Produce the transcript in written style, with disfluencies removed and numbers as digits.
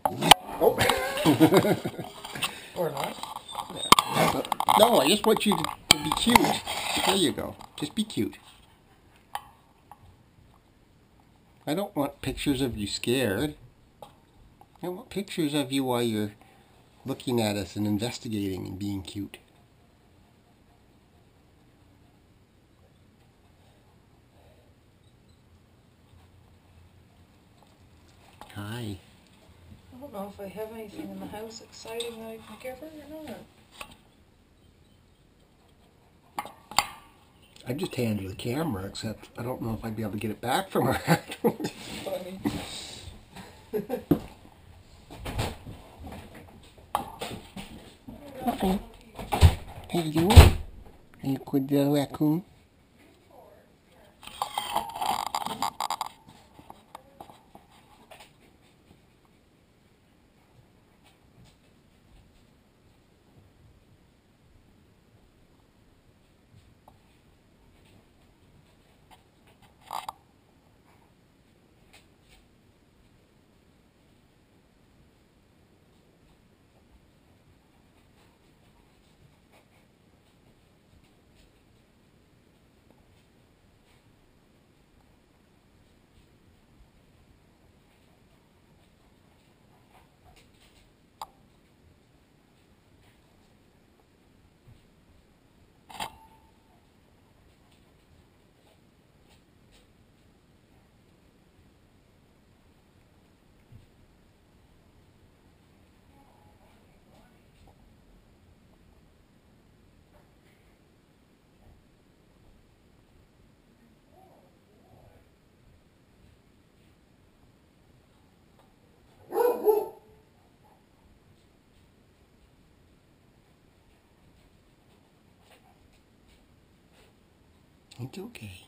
Oh. Or not. No, I just want you to be cute. There you go. Just be cute. I don't want pictures of you scared. I want pictures of you while you're looking at us and investigating and being cute. Hi. I don't know if I have anything in the house exciting that I can give her or not. I just handed her the camera, except I don't know if I'd be able to get it back from her afterwards. Funny. Uh-oh. How you doing? Are you a good raccoon? It's okay.